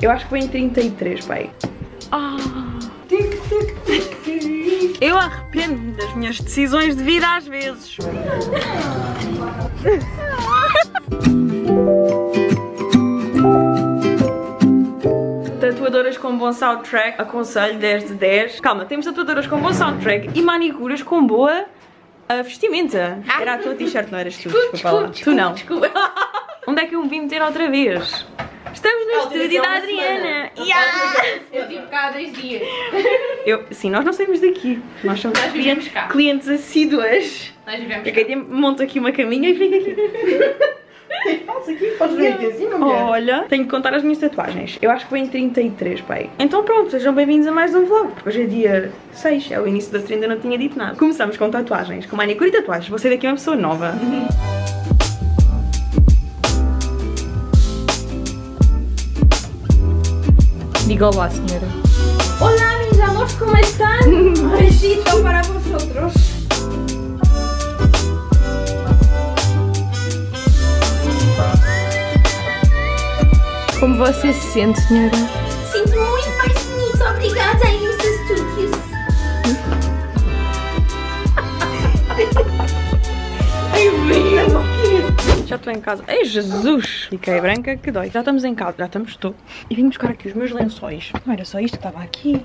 Eu acho que foi em 33, pai. Eu arrependo-me das minhas decisões de vida às vezes. Tatuadoras com bom soundtrack, aconselho 10 de 10. Calma, temos tatuadoras com bom soundtrack e manicuras com boa vestimenta. Era a tua t-shirt, não eras tu? Desculpa lá. Tu não. Onde é que eu me vim meter outra vez? Estamos no estúdio da Adriana. Eu tive cá há 10 dias. Sim, nós não saímos daqui. Nós somos clientes assíduas. Nós vivemos Eu monto aqui uma caminha e fico aqui. Passa aqui, podes ver aqui assim, mulher. Olha, tenho que contar as minhas tatuagens. Eu acho que foi em 33, pai. Então pronto, sejam bem-vindos a mais um vlog. Porque hoje é dia 6, é o início da trend, ainda não tinha dito nada. Começamos com tatuagens, com manicure e tatuagens. Vou sair daqui uma pessoa nova. Diga olá, senhora. Hola, mis amores, ¿cómo están? Un besito para vosotros. Como você se sente, senhora? Sinto muito mais bonito, obrigada aí nos estúdios. Ai, meu! Já estou em casa. Ei, Jesus! Fiquei branca que dói. Já estamos em casa. Já estou. E vim buscar aqui os meus lençóis. Não era só isto que estava aqui.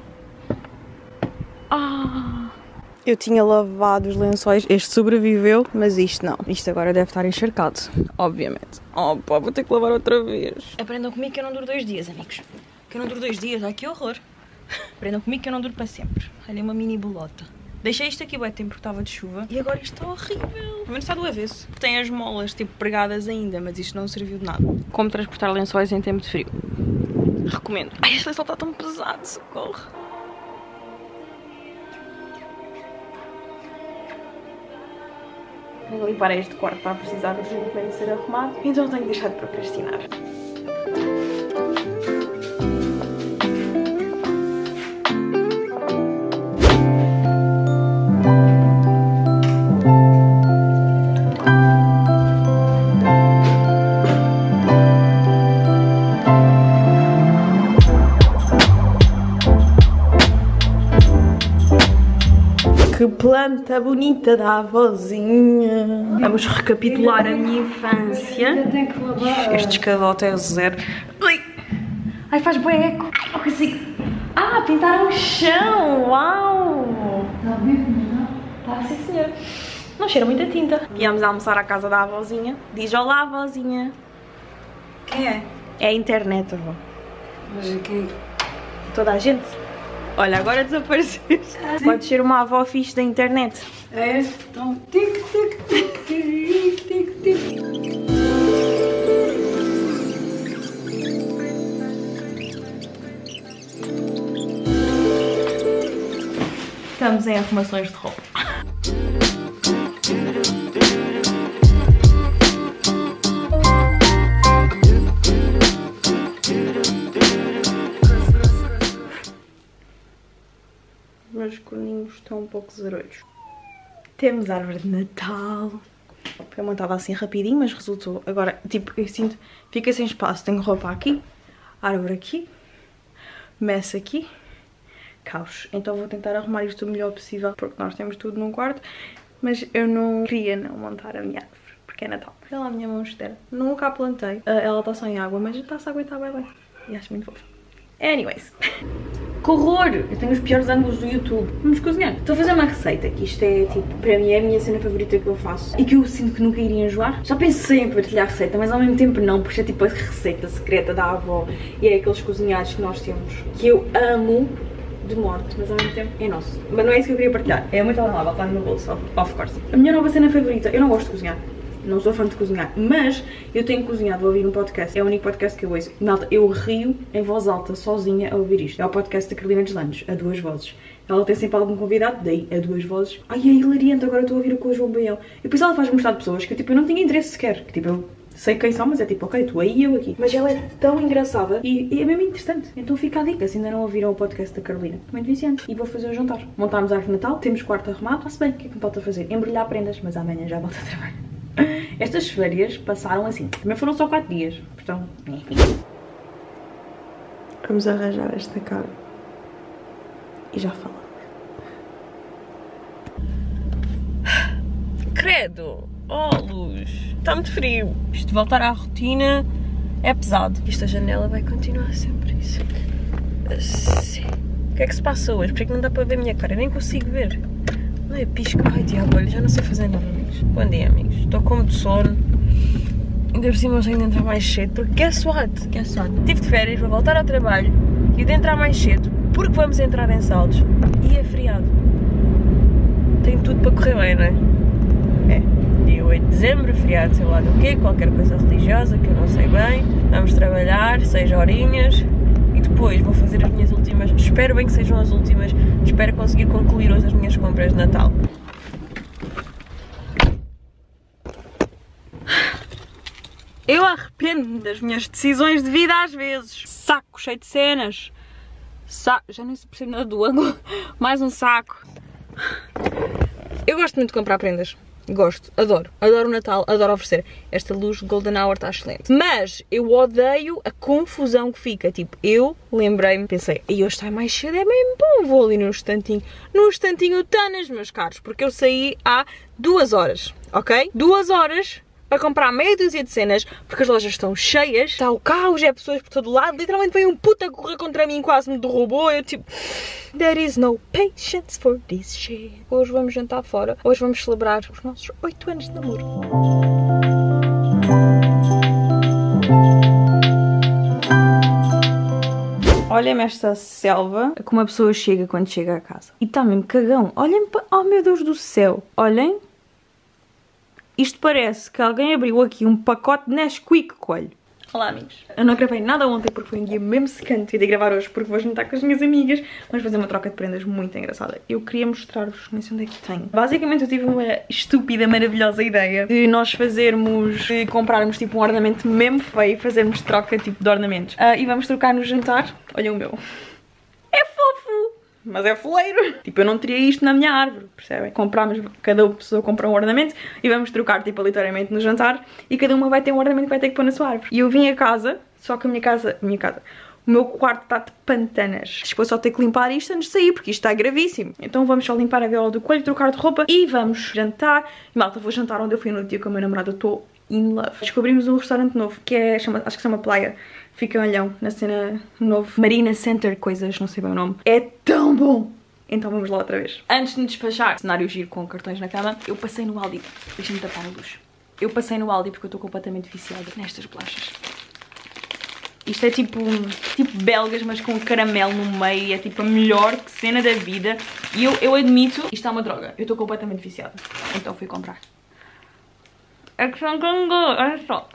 Eu tinha lavado os lençóis. Este sobreviveu, mas isto não. Isto agora deve estar encharcado, obviamente. Oh, pá, vou ter que lavar outra vez. Aprendam comigo que eu não duro 2 dias, amigos. Que eu não duro 2 dias. Ai, que horror. Aprendam comigo que eu não duro para sempre. Olha, uma mini bolota. Deixei isto aqui bem tempo porque estava de chuva e agora isto está horrível. Ao menos está do avesso. Tem as molas tipo pregadas ainda, mas isto não serviu de nada. Como transportar lençóis em tempo de frio. Recomendo. Ai, este lençol está tão pesado, socorro. Tenho que limpar este quarto para precisar urgentemente ser arrumado, então tenho que deixar de procrastinar. Que planta bonita da avózinha. Vamos recapitular a minha infância. Este escadote é 0. Ai, faz bué eco. Ai, não consigo. Pintaram o chão. Uau. Está a ver, não? Tá, sim, senhor. Não cheira muita tinta. Viemos almoçar à casa da avózinha. Diz olá, avózinha. Quem é? É a internet, avó. Mas quem? Toda a gente. Olha, agora desapareceste. Pode ser uma avó fixe da internet. É? Então, tic, tic, tic, tic, tic, tic. Estamos em arrumações de roupa. Meus corninhos estão um pouco zarolhos. Temos árvore de Natal. Eu montava assim rapidinho, mas resultou. Agora, tipo, eu sinto, fica sem espaço. Tenho roupa aqui, árvore aqui, messa aqui, caos. Então vou tentar arrumar isto o melhor possível, porque nós temos tudo num quarto. Mas eu não queria não montar a minha árvore, porque é Natal. Olha lá a minha monstera. Nunca a plantei. Ela está só em água, mas está-se a aguentar bem. E acho muito fofo. Anyways. Que horror! Eu tenho os piores ângulos do YouTube. Vamos cozinhar. Estou a fazer uma receita que isto é tipo, para mim é a minha cena favorita que eu faço e que eu sinto que nunca iria enjoar. Já pensei em partilhar a receita, mas ao mesmo tempo não, porque é tipo a receita secreta da avó e é aqueles cozinhados que nós temos que eu amo de morte, mas ao mesmo tempo é nosso. Mas não é isso que eu queria partilhar. É muito telemóvel, está no meu bolso, of course. A minha nova cena favorita, eu não gosto de cozinhar. Não sou fã de cozinhar, mas eu tenho cozinhado a ouvir um podcast. É o único podcast que eu ouço. Malta, eu rio em voz alta, sozinha, a ouvir isto. É o podcast da Carolina Deslandes, a 2 vozes. Ela tem sempre algum convidado, daí a 2 vozes. Ai, é hilariante, agora estou a ouvir com o João Baião. E depois ela faz mostrar de pessoas que tipo, eu não tinha interesse sequer. Que tipo, eu sei quem são, mas é tipo, ok, tu aí e eu aqui. Mas ela é tão engraçada e é mesmo interessante. Então fica a dica, se ainda não ouviram o podcast da Carolina. Muito viciante. E vou fazer um jantar. Montámos a árvore de Natal, temos quarto arrumado. Está-se bem, o que é que me falta fazer? Embrulhar prendas, mas amanhã já volto a trabalhar. Estas férias passaram assim. Também foram só 4 dias. Portanto, enfim. Vamos arranjar esta cara. E já falamos. Credo! Oh, luz! Está muito frio. Isto de voltar à rotina é pesado. Esta janela vai continuar sempre isso. Assim. O que é que se passa hoje? Porque é que não dá para ver a minha cara? Eu nem consigo ver. Não é pisco? Ai, diabo, olha, já não sei fazer nada, amigos. Bom dia, amigos. Estou com muito sono. Ainda por cima eu tenho de entrar mais cedo. Porque guess what? Tive de férias, vou voltar ao trabalho. E de entrar mais cedo. Porque vamos entrar em saldos. E é feriado. Tem tudo para correr bem, não é? É. Dia 8 de dezembro, feriado, sei lá do quê. Qualquer coisa religiosa que eu não sei bem. Vamos trabalhar, 6 horinhas. E depois vou fazer as minhas últimas, espero bem que sejam as últimas, espero conseguir concluir hoje as minhas compras de Natal. Eu arrependo das minhas decisões de vida às vezes. Saco cheio de cenas. Já nem se percebe nada do ângulo. Mais um saco. Eu gosto muito de comprar prendas. Gosto, adoro o Natal, adoro oferecer. Esta luz Golden Hour está excelente. Mas eu odeio a confusão que fica. Tipo, eu lembrei-me, pensei, e hoje está mais cedo, é bem bom, vou ali num instantinho tanas, meus caros, porque eu saí há 2 horas, ok? 2 horas para comprar meia dúzia de cenas, porque as lojas estão cheias, está o caos, é pessoas por todo lado, literalmente veio um puta correr contra mim, quase me derrubou, eu tipo... There is no patience for this shit. Hoje vamos jantar fora, hoje vamos celebrar os nossos 8 anos de namoro. Olhem-me esta selva, como a pessoa chega quando chega a casa. E está mesmo cagão, olhem para... Oh meu Deus do céu, olhem. Isto parece que alguém abriu aqui um pacote de Nesquik, coelho. Olá, amigos. Eu não gravei nada ontem porque foi um dia mesmo secante. Eu ia gravar hoje porque vou jantar com as minhas amigas. Vamos fazer uma troca de prendas muito engraçada. Eu queria mostrar-vos, nem sei onde é que tenho. Basicamente eu tive uma estúpida, maravilhosa ideia de nós comprarmos tipo um ornamento mesmo feio e fazermos troca tipo de ornamentos. E vamos trocar no jantar. Olha o meu. É fofo! Mas é foleiro. Tipo, eu não teria isto na minha árvore, percebem? Compramos, cada pessoa compra um ornamento e vamos trocar, tipo, aleatoriamente no jantar e cada uma vai ter um ornamento que vai ter que pôr na sua árvore. E eu vim a casa, só que a minha casa, o meu quarto está de pantanas. Depois só ter que limpar isto antes de sair, porque isto está gravíssimo. Então vamos só limpar a gaiola do coelho, trocar de roupa e vamos jantar. E malta, vou jantar onde eu fui no dia com a minha namorada, estou in love. Descobrimos um restaurante novo, que é, acho que se chama Playa. Fica em Olhão, na cena novo Marina Center, coisas, não sei bem o nome. É tão bom! Então vamos lá outra vez. Antes de me despachar, cenário giro com cartões na cama, eu passei no Aldi. Deixa-me tapar a luz. Eu passei no Aldi porque eu estou completamente viciada nestas bolachas. Isto é tipo belgas, mas com caramelo no meio. É tipo a melhor cena da vida. E eu admito, isto é uma droga. Eu estou completamente viciada. Então fui comprar. É que são tão gostosos, olha só.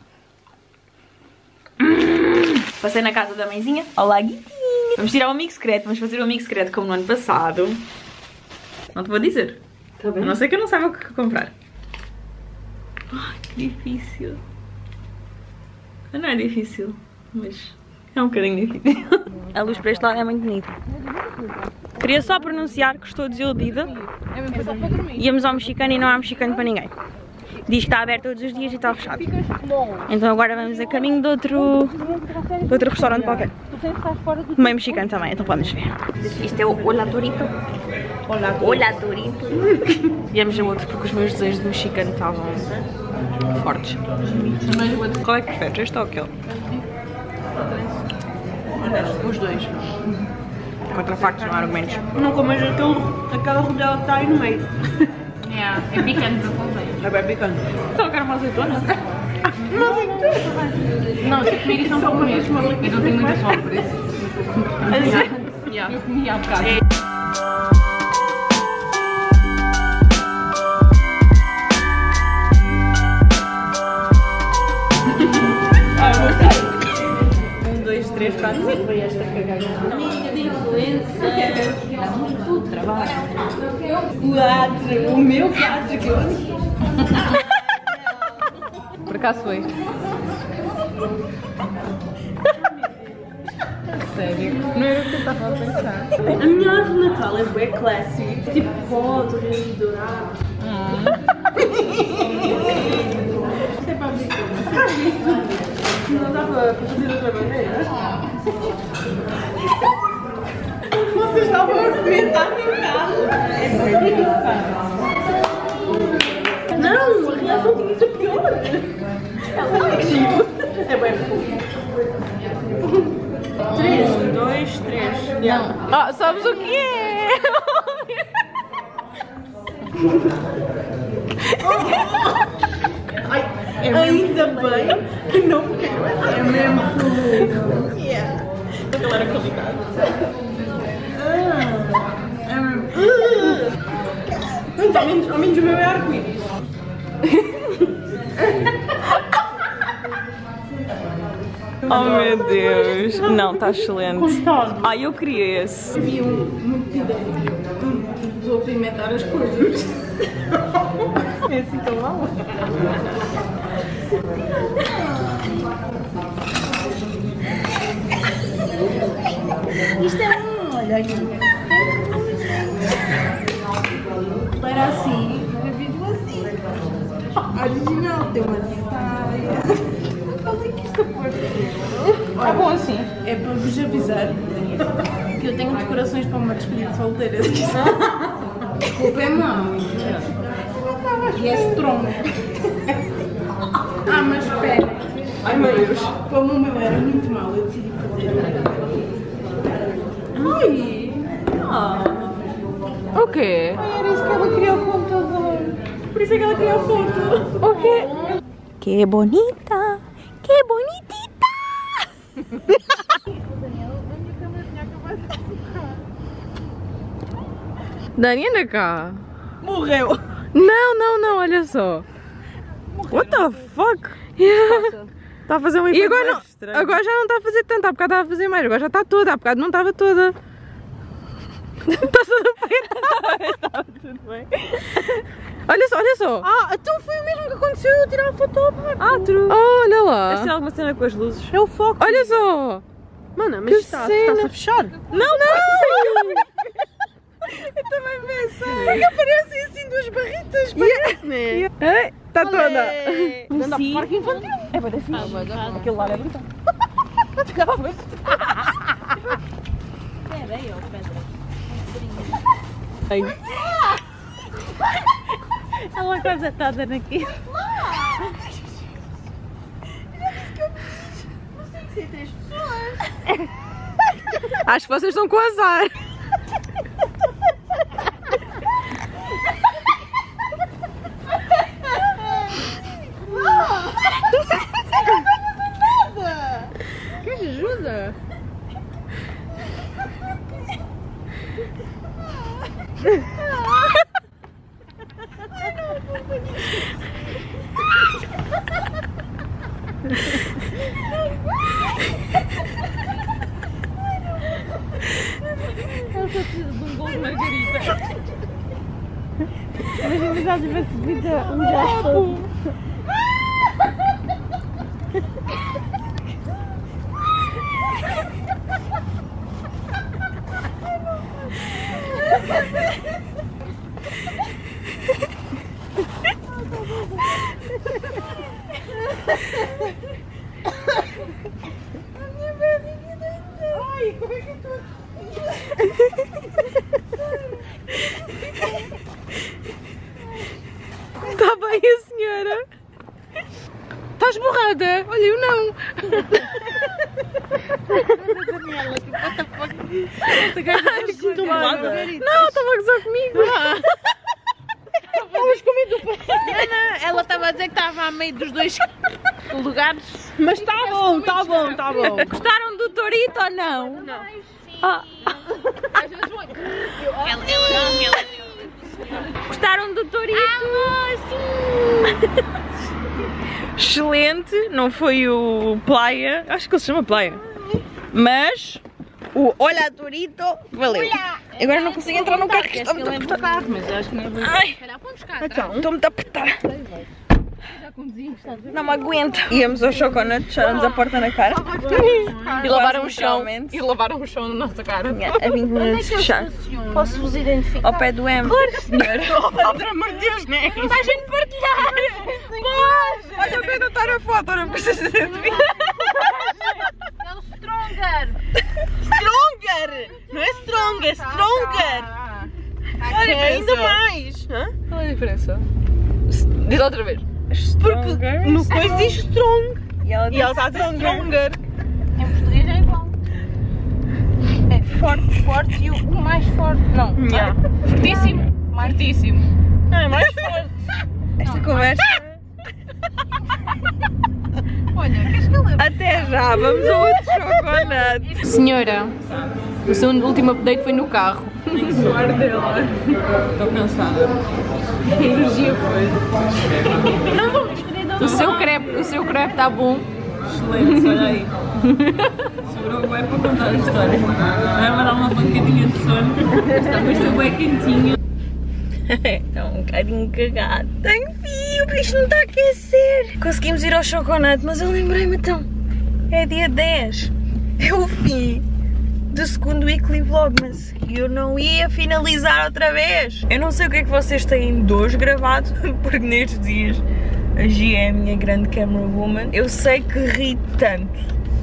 Passei na casa da mãezinha. Olá, guitinha. Vamos tirar um amigo secreto. Vamos fazer um amigo secreto como no ano passado. Não te vou dizer. Tá bem. A não ser que eu não saiba o que comprar. Ai, que difícil. Não é difícil, mas é um bocadinho difícil. A luz para este lado é muito bonita. Queria só pronunciar que estou desiludida. Íamos ao mexicano e não há mexicano para ninguém. Diz que está aberto todos os dias e está fechado. Então agora vamos a caminho de outro restaurante qualquer. Meio mexicano também, então podemos ver. Isto é o Hola Torito. Hola Torito. Viemos a outro porque os meus desejos de mexicano estavam fortes. Qual é que preferes? Este ou aquele? Os dois. Contra factos, não há argumentos. Não comas aquela rodela que está aí no meio. É picante, não convém. É bem picante. Só quero uma azeitona. Uma azeitona? Não, se comer isso não como isso. Eu não tenho muita fome por isso. Eu comi há bocado. Foi esta cagada. Amiga de influência. O trabalho. O meu quadro que eu... Por acaso foi. Sério. Não era o que eu estava a pensar. A minha árvore de Natal é bem classy. Tipo rosa, dourado. Isso é para abrir. Não dá para fazer de outra maneira? Experimentar no carro. Não, a reação tinha que ser pior. Ela é giro. É bem fofo. 3, 2, 3. Ah, sabes o que é? Ai, ainda bem que não me caiu essa. É mesmo tudo. Yeah. Aquela era qualidade. É mesmo. Ao menos o meu é arco-íris. Oh meu Deus. Não, está excelente. Ah, eu queria esse. Havia um pedido. Vou apimentar as coisas. É assim tão mal. Isto é olha aqui. Era assim, era vídeo assim. Original, tem uma saia. Falei que isto pode ser. Tá bom assim. É para vos avisar que eu tenho decorações para uma despedida de solteira. O culpa é mau. E é strong. Ah, mas espera. Ai meu Deus. Como o meu era muito mau, eu decidi fazer. Ai! O quê? Ai, era isso que ela queria o computador. Por isso é que ela queria o foto. O quê? Que bonita! Que bonitita! Dani, anda cá. Morreu. Não, olha só. What the fuck? Yeah. Está a fazer um efeito. E agora, não, agora já não está a fazer tanto, há bocado estava a fazer mais, agora já está toda, há bocado não estava toda. Está tudo bem? Estava tudo bem. Olha só. Ah, então foi o mesmo que aconteceu eu tirar a foto ao barco. Ah, true. Oh, olha lá. Esta é alguma cena com as luzes. É o foco. Olha só. Mana, mas Que está-se cena. a fechar. Não! Eu também pensei. Porque aparecem assim duas barritas. Parece, né? Está toda. Anda para o parque infantil. É bem fixe. Aquele lado é brutal. É areia ou pedra? Ela quase atada naquilo. Acho que vocês estão com azar. Que ajuda? Ela só precisa de um gol de margarita. Imagina já tivesse bebido um jato. Ai, como é que eu estou? Está bem a senhora? Estás borrada? Olha, eu não. Daniela, que what the fuck? Esta gaja está muito molada. Não, estava a gozar comigo. Estavas comigo do pé. Ela estava a dizer que estava a meio dos dois lugares. Mas está bom, está bom, está bom. Gostaram do Torito ou não? Não. Ah. Às vezes vou. Ela Gostaram do Torito? Excelente, não foi o Playa, acho que ele se chama Playa, mas o Olha Torito valeu. Agora não consigo entrar no carro, que está muito apertado. carro, mas acho que não é bem. Ai, Vamos cá. estou muito apertada. Já conduzimos, estás a ver? Não me aguento. Íamos ao Choconut, fecharam-nos a porta na cara. E lavaram o chão. Literalmente. E lavaram o chão na nossa cara. A 20 minutos de fechar. Posso-vos identificar? Ao pé do M. Senhora. Pelo amor de Deus, não é? Vai a gente partilhar! Olha, eu quero estar a foto, não precisas de mim. É o Stronger! Stronger! Não é Stronger! Stronger, stronger! Olha, ainda mais! Qual é a diferença? Diz outra vez. Porque no coisa diz strong. E ela está a dizer stronger. Em português é igual. É forte, forte e o mais forte. Não, fortíssimo. Fortíssimo. Não, é mais forte. Esta conversa. Olha, queres que eu leve? Até já, vamos a outro chocolate. Senhora, o seu último update foi no carro. Tenho que suar dela. Estou cansada. A energia foi. Não vou me despedir da O seu crepe está bom. Excelente, olha aí. Sobrou bem para contar a história. Vai mandar uma pancadinha de sono. Está bem quentinho. Está um bocadinho cagado. Tenho fio, o bicho não está a aquecer. Conseguimos ir ao chocolate, mas eu lembrei-me então. É dia 10. É o fim do segundo weekly vlogmas. E eu não ia finalizar outra vez. Eu não sei o que é que vocês têm de hoje gravado, porque nestes dias a Gia é a minha grande camera woman. Eu sei que ri tanto.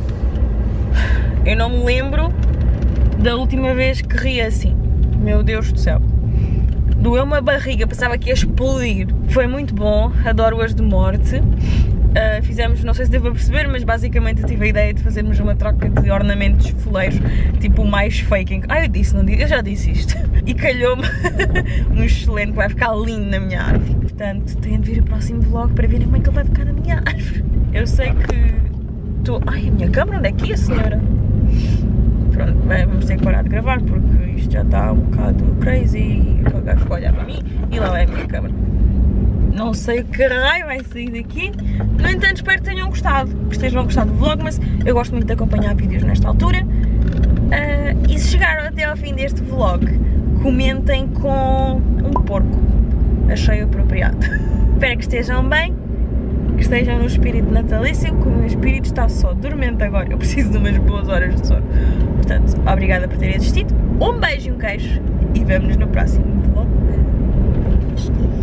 Eu não me lembro da última vez que ri assim. Meu Deus do céu. Doeu-me a barriga, pensava que ia explodir. Foi muito bom, adoro as de morte. Fizemos, não sei se devo perceber, mas basicamente eu tive a ideia de fazermos uma troca de ornamentos foleiros, tipo o mais fake. Eu disse, não disse, eu já disse isto. E calhou-me um excelente, vai ficar lindo na minha árvore. Portanto, tenho de vir o próximo vlog para verem como é que ele vai ficar na minha árvore. Eu sei que estou... Ai, a minha câmera, onde é que é, senhora? Pronto, vamos ter que parar de gravar porque isto já está um bocado crazy. O gajo ficou a olhar para mim e lá vai a minha câmera. Não sei o que raio vai sair daqui. No entanto, espero que tenham gostado. Que estejam a gostar do vlog, mas eu gosto muito de acompanhar vídeos nesta altura. E se chegaram até ao fim deste vlog, comentem com um porco. Achei apropriado. Espero que estejam bem, que estejam no espírito natalício, que o meu espírito está só dormente agora. Eu preciso de umas boas horas de sono. Portanto, obrigada por terem assistido. Um beijo e um queijo. E vemo-nos no próximo vlog.